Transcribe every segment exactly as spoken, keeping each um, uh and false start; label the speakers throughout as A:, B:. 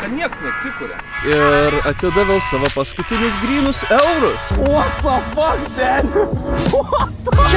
A: kad nieks nesikuria.
B: Ir atidaviau savo paskutinius grynus eurus.
A: What the fuck, Zen? What the fuck?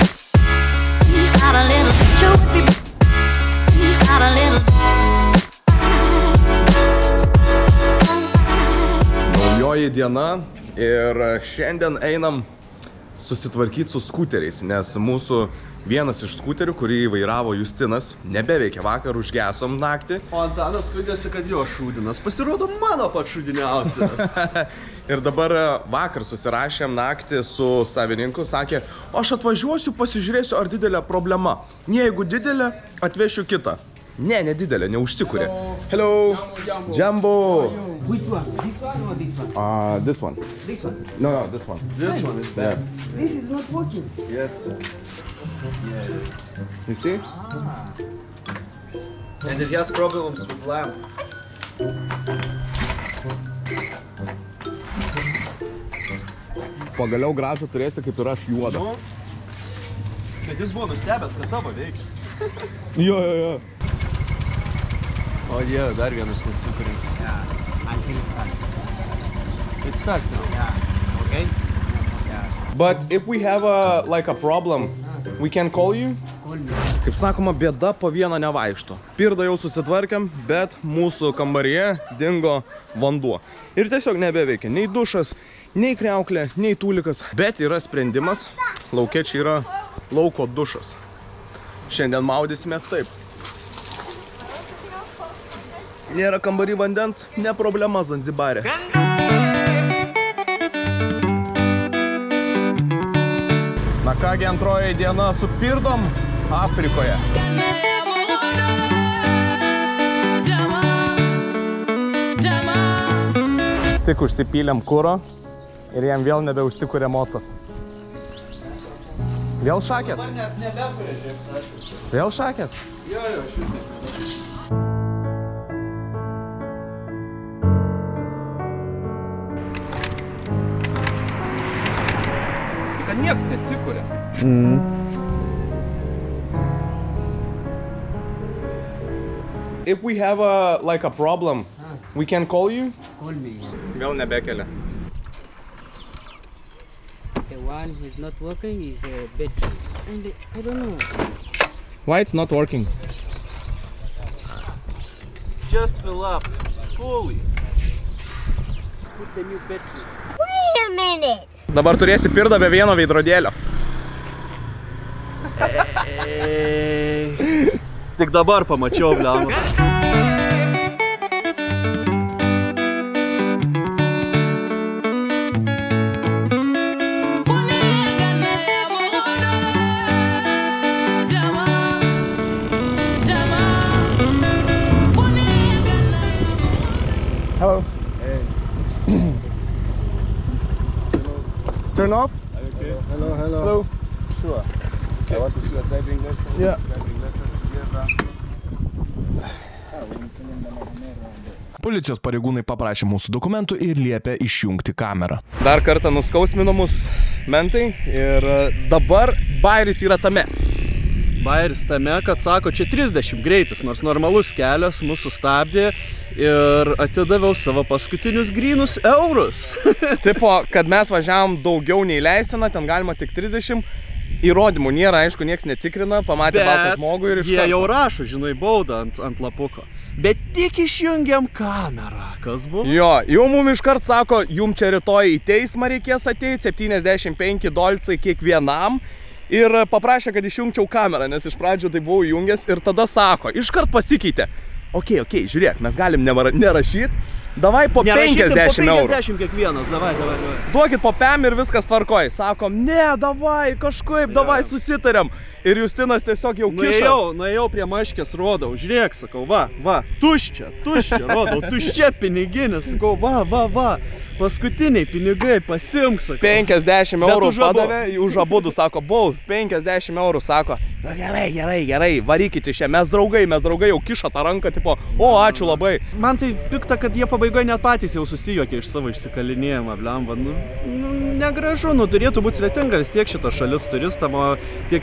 C: Naujoji diena ir šiandien einam susitvarkyti su skuteriais, nes mūsų vienas iš skuterių, kurį vairavo Justinas, nebeveikia, vakar užgesom naktį.
B: O Antanas skundėsi, kad jo šūdinas pasirodo mano pats šūdiniausias.
C: Ir dabar vakar susirašėm naktį su savininku, sakė, aš atvažiuosiu, pasižiūrėsiu, ar didelė problema. Jeigu didelė, atvešiu kitą. Ne, nedidelė, neužsikūrė. Hello. Jumbo. Jumbo.
D: Which one? This one or this one?
C: Uh, this one.
D: This one?
C: No, no, this one.
B: This one is bad.
C: Yeah.
D: This is not working.
C: Yes. Yeah. You see?
D: Ah.
B: And it has problems with lamp.
C: Pagaliau gražų turėsi, kaip ir aš juodą.
B: Bet jis buvo nustebęs, kad tavo veikia.
C: Jo, jo, jo.
B: O jie, dar vienas nesikurintis.
D: Yeah, until it's start.
B: It's stuck now.
D: Yeah, okay? Yeah.
C: But if we have a, like a problem, we can call you?
D: Call me.
C: Kaip sakoma, bėda po vieną nevaikšto. Pirdą jau susitvarkėm, bet mūsų kambaryje dingo vanduo. Ir tiesiog nebeveikia nei dušas, nei kriauklė, nei tūlikas. Bet yra sprendimas, lauke čia yra lauko dušas. Šiandien maudysimės taip. Nėra kambarį vandens, ne problema Zanzibare. Na kągi, antroji diena su Pirdom Afrikoje. Tik užsipylėm kuro ir jam vėl nebeužsikūrė mocas. Vėl šakės?
B: Dabar net nebekuria žiūrės.
C: Vėl šakės?
B: Jo, jo, aš vis nežinau.
A: Kad nieks nesikuria.
C: Mm. If we have a, like a problem,
D: Ah.
C: we can call you?
D: Call me.
C: Vėl nebekelia.
D: The one who is not working is a battery. And I don't know.
C: Why it's not working?
B: Just fill up fully.
D: Put the new battery.
E: Wait a minute.
C: Dabar turėsi Pirdą be vieno veidrodėlio.
B: Tik dabar pamačiau, bliamba.
C: Hello. Turn off?
F: Okay. Hello, hello.
C: Hello.
F: Sure. I want to see a driving lesson.
C: Yeah.
F: Driving lesson here.
C: Policijos pareigūnai paprašė mūsų dokumentų ir liepė išjungti kamerą. Dar kartą nuskausmino mus mentai ir dabar bairis yra tame.
B: Bairis tame, kad sako, čia trisdešimt greitis, nors normalus kelias mūsų stabdė ir atidaviau savo paskutinius grynus eurus.
C: Tipo, kad mes važiavom daugiau nei leistina, ten galima tik trisdešimt. Įrodymų nėra, aišku, nieks netikrina, pamatė baltą žmogų ir iš
B: jie
C: karto.
B: jau rašo, žinai, baudą ant, ant lapuko. Bet tik išjungiam kamerą. Kas buvo?
C: Jo, jau mum iškart sako, jum čia rytoj į teismą reikės ateiti, septyniasdešimt penki dolcai kiekvienam. Ir paprašė, kad išjungčiau kamerą, nes iš pradžių tai buvau įjungęs ir tada sako, iškart pasikeitė. Ok, ok, žiūrėk, mes galim nerašyti, davai po penkiasdešimt eurų.
B: Po penkiasdešimt kiekvienas, davai, davai, davai.
C: Duokit po pem ir viskas tvarkoj. Sakom, ne, davai, kažkaip, davai, susitariam. Ir Justinas tiesiog jau kiša.
B: Nuėjau, nuėjau prie maškės, rodau, žiūrėk, sakau, va, va, tuščia, tuščia, rodau, tuščia piniginė, sakau, va, va, va, paskutiniai pinigai, pasimk, sakau.
C: penkiasdešimt eurų
B: už abu.
C: padavė, už abudu, sako, baus, penkiasdešimt eurų, sako, na gerai, gerai, gerai, varykit iš čia, mes draugai, mes draugai jau kiša tą ranką, tipo, o, ačiū labai.
B: Man tai pikta, kad jie pabaigoje net patys jau susijokė iš savo išsikalinėjimą, blemba, nu, nu, negražu, nu, turėtų būti svetinga vis tiek šita šalis turistam, o kiekvienam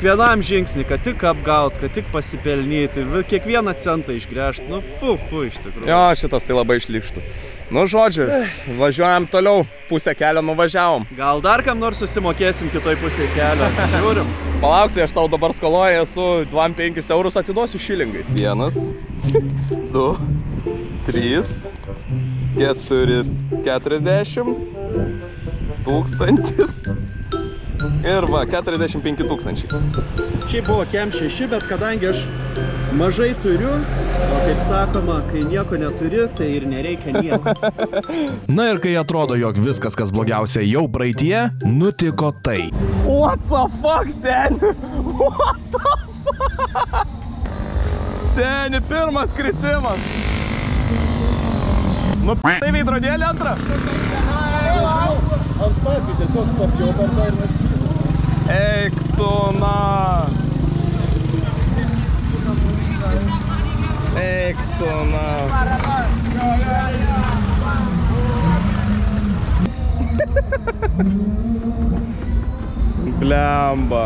B: žingsnį, kad tik apgaut, kad tik pasipelnyti, kiekvieną centą išgręžti. Nu, fu, fu, iš tikrųjų.
C: Jo, šitas tai labai išlikštų. Nu, žodžiu, važiuojam toliau, pusę kelio nuvažiavom.
B: Gal dar kam nors susimokėsim kitoj pusėje kelio. Žiūrim.
C: Palauk, tai aš tau dabar skoloju esu dvidešimt penkis eurus, atiduosiu šilingais. Vienas, du, trys, keturi, keturiasdešimt, tūkstantis ir va, keturiasdešimt penki tūkstančiai.
B: Šiaip buvo kem šeši, bet kadangi aš mažai turiu, o kaip sakoma, kai nieko neturi, tai ir nereikia nieko.
E: Na ir kai atrodo, jog viskas, kas blogiausia, jau praeitie, nutiko tai.
B: What the fuck, seni? What the fuck?
C: Seni, pirmas kritimas. Nu, tai veidrodėlį antrą.
B: Ant stakį tiesiog stabdžiau per tą ir neskydau.
C: Eik tu, na. Eik tu, na. Blemba.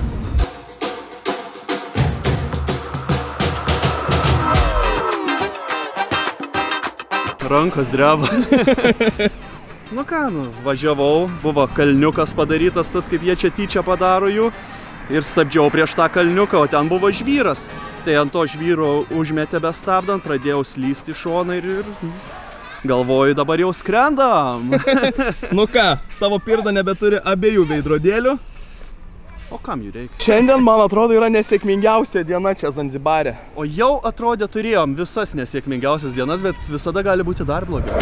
B: Rankos dreba. Nu ką, nu, važiavau, buvo kalniukas padarytas, tas kaip jie čia tyčia padaro jų. Ir stabdžiau prieš tą kalniuką, o ten buvo žvyras. Tai ant to žvyro užmetė bestabdant, pradėjau slysti šoną ir, ir galvoju, dabar jau skrendam.
C: Nu ką, tavo pirda nebeturi abiejų veidrodėlių.
B: O kam jų reikia?
C: Šiandien, man atrodo, yra nesėkmingiausia diena čia Zanzibare.
B: O jau atrodė turėjom visas nesėkmingiausias dienas, bet visada gali būti dar blogiau.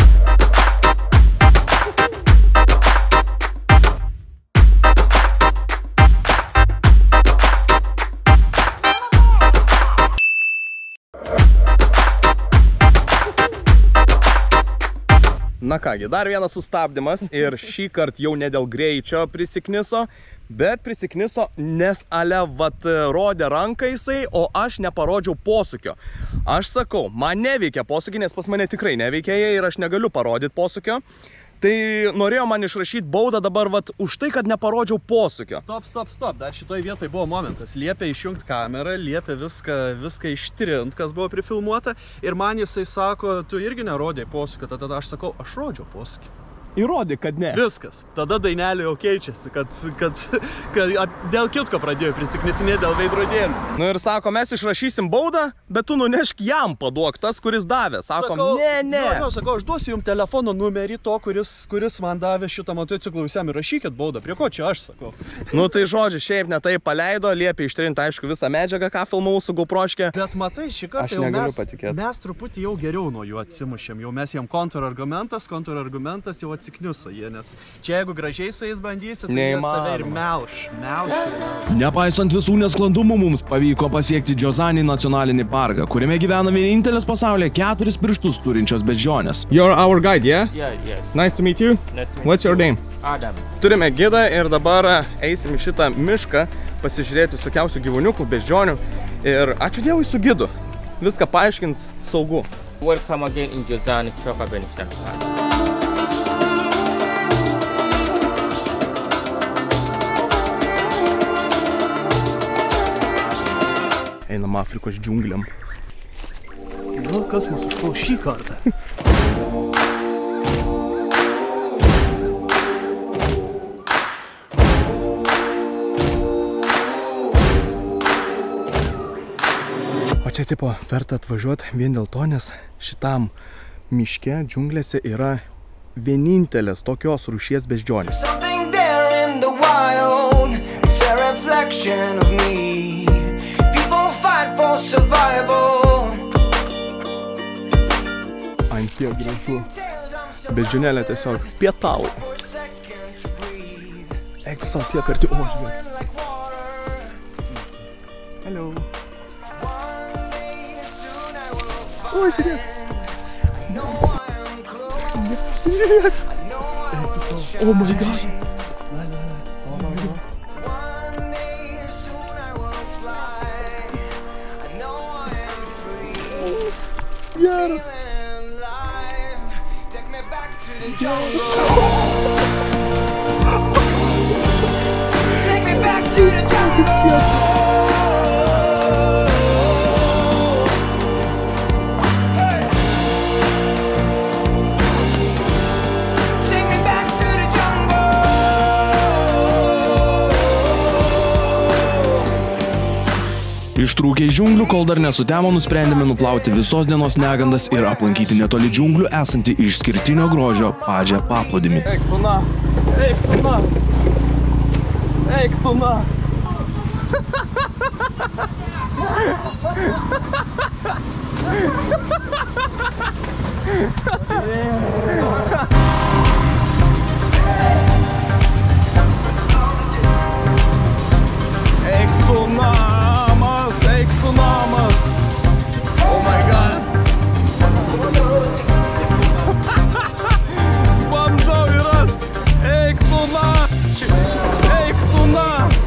C: Na kągi, dar vienas sustabdymas ir šį kartą jau ne dėl greičio prisikniso, bet prisikniso, nes ale vat rodė ranką jisai, o aš neparodžiau posūkio. Aš sakau, man neveikia posūkį, nes pas mane tikrai neveikia jie ir aš negaliu parodyti posūkio. Tai norėjo man išrašyti baudą dabar vat už tai, kad neparodžiau posūkio.
B: Stop, stop, stop. Dar šitoj vietoj buvo momentas. Liepė išjungti kamerą, liepė viską, viską ištrint, kas buvo prifilmuota. Ir man jisai sako, tu irgi nerodėjai posūkio. Tada aš sakau, aš rodžiau posūkį.
C: Įrodyk, kad ne.
B: Viskas. Tada dainelė jau keičiasi, kad, kad, kad dėl kitko pradėjo prisiknisinėti dėl veidrodėlių.
C: Nu ir sako, mes išrašysim baudą, bet tu nunešk jam paduok tas, kuris davė. Sakom,
B: sakau,
C: ne, ne.
B: Jo, jo, sakau, aš duosiu jums telefono numerį to, kuris, kuris man davė šitą motociklą, jūs jam įrašykit baudą. Prie ko čia aš sakau?
C: Nu tai žodžiu, šiaip ne tai paleido, liepė ištrinti, aišku, visą medžiagą, ką filmavau su GoProške.
B: Bet matai, šį kartą jau mes, mes truputį jau geriau nuo jų atsimušėm. Jau mes jam kontrargumentas, kontrargumentas jau atsikniuso jie, nes čia jeigu gražiai su jais bandysi, tai jie tave ir melš, melš.
E: Nepaisant visų nesklandumų, mums pavyko pasiekti Džozani nacionalinį parką, kuriame gyvena vienintelis pasaulyje keturis pirštus turinčios beždžionės.
C: You're our guide, yeah?
G: Yeah, yes.
C: Nice to meet you.
G: Nice to meet
C: What's your
G: you.
C: name?
G: Adam.
C: Turime gidą ir dabar eisim į šitą mišką pasižiūrėti visokiausių gyvūniukų, beždžionių. Ir ačiū Dievui su gidu. Viską paaiškins saugu.
G: Welcome again in Jozani, Afghanistan.
C: Einam Afrikos džiungliam.
B: Nu, kas mūsų užklaus šį kartą?
C: O čia tipo verta atvažiuoti vien dėl to, nes šitam miške, džiunglėse yra vienintelės tokios rūšies beždžionės. Ant tiek gražu. Beždžionėlė tiesiog pietauja. Eik tu savo tiek arti. O, žiūrėk. Hello. O, žiūrėk. Žiūrėk. Eik tu savo. Oh my god. Geras. Take me back to the jungle.
E: Ištrūkę iš džiunglių, kol dar nesutemo, nusprendėme nuplauti visos dienos negandas ir aplankyti netoli džiunglių esantį išskirtinio grožio Padžę paplūdimį.
C: Eik tu na, eik tu na, eik tu na. Eik tu namas, eik tu namas. Oh my god. Bandau ir aš. Eik tu na. Eik tu na.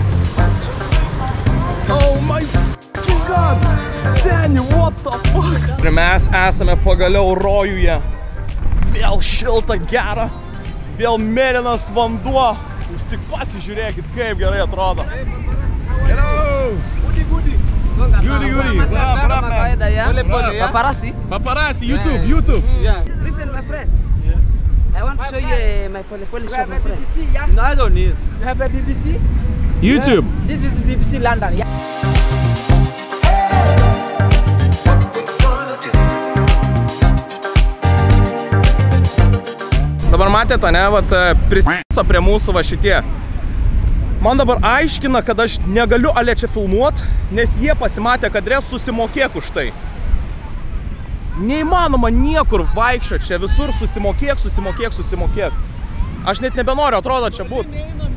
C: Oh my god. Seni, what the fuck? Ir mes esame pagaliau rojuje. Vėl šilta, gera. Vėl mėlynas vanduo. Jūs tik pasižiūrėkit, kaip gerai atrodo. Hello! Goody, goody! Goody, goody!
H: Paparazzi?
C: Paparazzi, YouTube, YouTube!
H: Yeah. Listen, my friend. I want to show you my Polish shop, my friend.
B: No, I don't need.
H: You have a B B C?
C: YouTube!
H: This is B B C London, yeah?
C: Dabar matėte, ne, vat, prisiso prie mūsų va šitie. Man dabar aiškina, kad aš negaliu ale čia filmuot, nes jie pasimatė kadre susimokėk už tai. Neįmanoma niekur vaikščio, čia visur susimokėk, susimokėk, susimokėk. Aš net nebenoriu, atrodo, čia būt.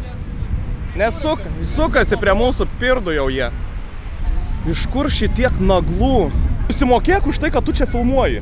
C: Nesuk, sukasi prie mūsų pirdų jau jie. Iš kur šitiek naglų? Susimokėk už tai, kad tu čia filmuoji.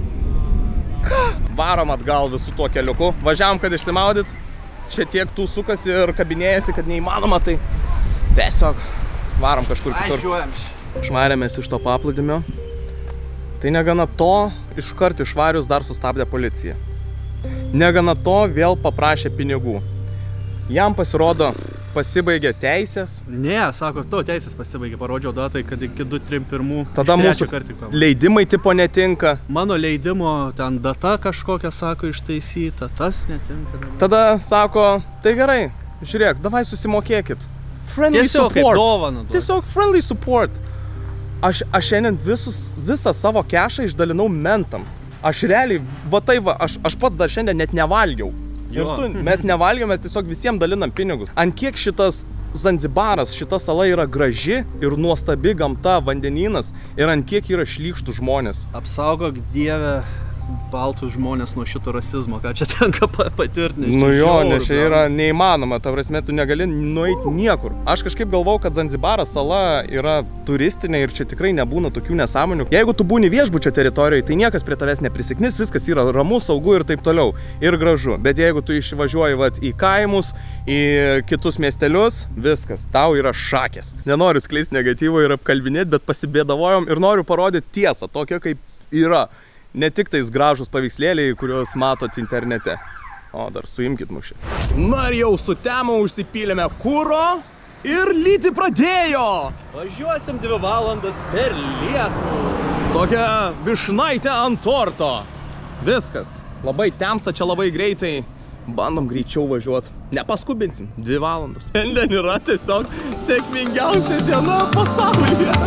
C: Ką? Varom atgal visų tuo keliuku. Važiavom, kad išsimaudyt. Čia tiek tų sukasi ir kabinėjasi, kad neįmanoma, tai tiesiog varom kažkur kitur.
B: Važiuojam.
C: Švarėmės iš to paplūdimio. Tai negana to, iškart išvarius dar sustabdė policija. Negana to, vėl paprašė pinigų. Jam pasirodo, pasibaigė teisės.
B: Ne, sako, to teisės pasibaigė, parodžiau datai, kad iki du trim pirmų.
C: Tada mūsų leidimai tipo netinka.
B: Mano leidimo ten data kažkokia, sako, ištaisyta, tas netinka.
C: Tada sako, tai gerai, žiūrėk, davai susimokėkit. Friendly
B: Tiesiog
C: support.
B: kaip dovaną duot.
C: Tiesiog friendly support. Aš, aš šiandien visus, visą savo kešą išdalinau mentam. Aš realiai, va tai va, aš, aš pats dar šiandien net nevalgiau. Ir tu, mes nevalgiam, mes tiesiog visiems dalinam pinigus. Ant kiek šitas Zanzibaras, šita sala yra graži ir nuostabi gamta, vandenynas, ir ant kiek yra šlykštų žmonės.
B: Apsaugok Dieve baltus žmonės nuo šito rasizmo, ką čia tenka patirti.
C: Nu jo, nes čia yra neįmanoma, ta prasme, tu negali nueiti niekur. Aš kažkaip galvau, kad Zanzibaras sala yra turistinė ir čia tikrai nebūna tokių nesąmonių. Jeigu tu būni viešbučio teritorijoje, tai niekas prie tavęs neprisiknis, viskas yra ramu, saugu ir taip toliau. Ir gražu. Bet jeigu tu išvažiuoji vat, į kaimus, į kitus miestelius, viskas, tau yra šakės. Nenoriu skleisti negatyvo ir apkalbinėti, bet pasibėdavojom ir noriu parodyti tiesą, tokia kaip yra. Ne tik tais gražus paveikslėliai, kuriuos matot internete. O, dar suimkit mušį. Na ir jau sutemo, užsipylėme kuro ir lyti pradėjo.
B: Važiuosim dvi valandas per lietų.
C: Tokia višnaitė ant torto. Viskas. Labai temsta, čia labai greitai. Bandom greičiau važiuoti. Nepaskubinsim. Dvi valandos. Šiandien yra tiesiog sėkmingiausia diena pasaulyje.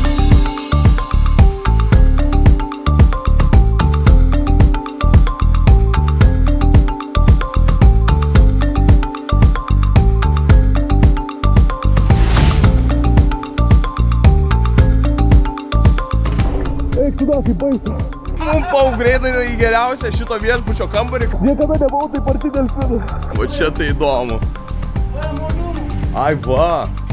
C: Pumpau greitai į geriausią šito viešbučio kambarį. Niekada nebuvau taip arti delfinų. O čia tai įdomu. Ai va.